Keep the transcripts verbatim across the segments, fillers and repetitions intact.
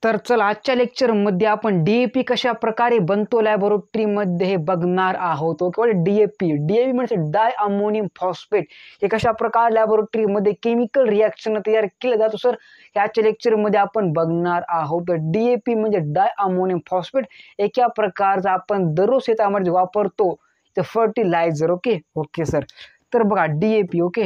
तर चला आजच्या लेक्चरमध्ये आपण डीएपी कशा प्रकारे बनतो लॅबोरेटरीमध्ये हे बघणार आहोत. ओके, डीएपी डीएपी म्हणजे डाय अमोनियम फॉस्फेट. हे कशा प्रकारे लॅबोरेटरीमध्ये केमिकल रिॲक्शन तयार केलं जातो सर याच्या लेक्चरमध्ये आपण बघणार आहोत. डीएपी म्हणजे डाय अमोनियम फॉस्फेट एका प्रकारचा आपण दररोज शेतामध्ये वापरतो ते फर्टिलायझर. Okay okay sir. तर बघा डीएपी. ओके,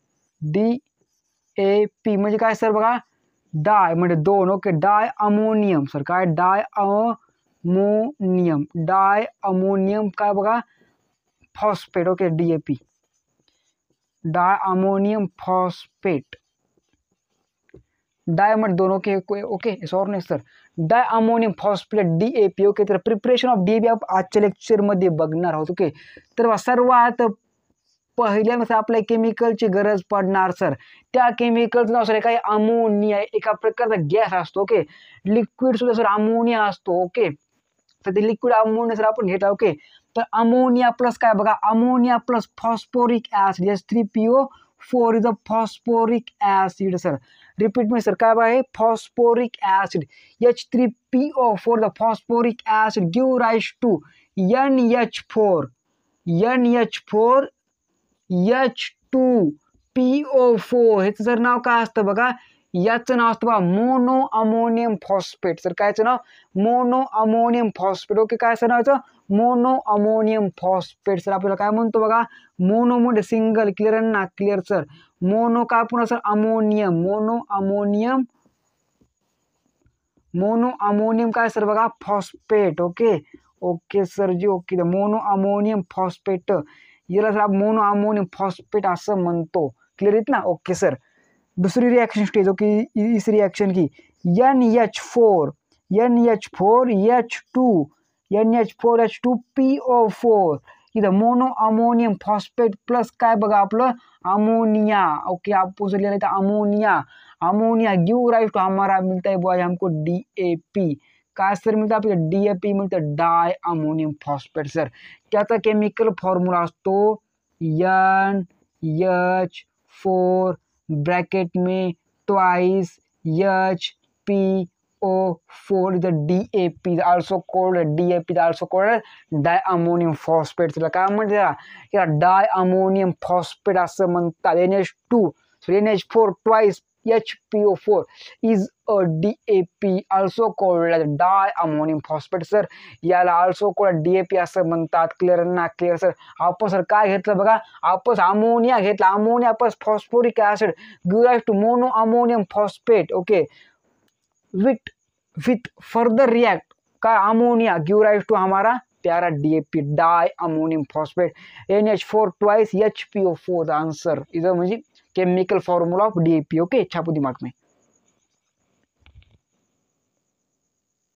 डीएपी म्हणजे काय सर? बघा डाय म्हणजे दोन. Okay, diammonium sir. काय? डाय अमोनियम डाय अमोनियम काय? बघा phosphate. Okay, DAP diammonium phosphate. Di म्हणजे दोन. ओके ओके सॉरी नाही sir, diammonium phosphate DAP. Okay, तर प्रिपरेशन ऑफ डीएपी आपण आजच्या लेक्चरमध्ये बघणार आहोत. ओके, तर सर्वात पहिल्यांदा आपल्या केमिकलची गरज पडणार सर. त्या केमिकलचं नाव सर काही अमोनिया, एका प्रकारचा गॅस असतो. ओके, लिक्विड सुद्धा सर अमोनिया असतो. ओके, तर ते लिक्विड अमोनिया सर आपण घेतला. ओके, तर अमोनिया प्लस काय? बघा ammonia plus phosphoric acid S three P O four is a phosphoric acid sir. Repeat me sir काय बघा phosphoric acid H three P O four the phosphoric acid give rise to N H four N H four H two P O four. ह्याचं जर नाव काय असतं बघा, याचं नाव असतं बघा मोनो अमोनियम फॉस्फेट सर. कायचं नाव? Mono ammonium phosphate. ओके, काय सर नावाचं? Mono ammonium phosphate sir. आपल्याला काय म्हणतो बघा, मोनो म्हणजे सिंगल. क्लिअर ना? Clear sir. मोनो काय पुन्हा sir? Ammonium. Mono ammonium mono ammonium काय सर? बघा फॉस्फेट. ओके ओके सर जी. ओके, मोनो अमोनियम फॉस्फेट याला सर आपण मोनो अमोनियम फॉस्फेट असं म्हणतो. क्लिअर आहेत ना? Okay sir. दुसरी रिॲक्शन स्टेज. ओके, इस रिॲक्शन की N H four N H four H two N H four H two P O four इथं मोनो अमोनियम फॉस्फेट प्लस काय बघा आपलं अमोनिया. ओके, आपको सर लिहिलं इथं ammonia. Ammonia give rise to हमारा मिलता है बॉय हमको डीएपी. काय सर मिळतं आपल्याला? डीएपी मिळतं डाय अमोनियम फॉस्फेट सर. त्याचा केमिकल फॉर्म्युला असतो एन एच फोर ब्रैकेट में twice H P O four the DAP also called DAP also called diammonium phosphate. काय म्हणते या डाय अमोनियम फॉस्फेट असं म्हणतात. N H two so N H four twice H P O four is a D A P also called as diammonium phosphate sir. याला also called D A P असं म्हणतात. Clear ना? Clear sir. आपण sir काय घेतलं बघा, आपण ammonia घेतला. Ammonia plus phosphoric acid give rise to mono ammonium phosphate. Okay, with with further react का अमोनिया गिव्ह राइज टू हमारा प्यारा DAP diammonium phosphate N H four twice H P O four. Answer इधर म्हणजे chemical formula of DAP. Okay, छापू दिमाग में.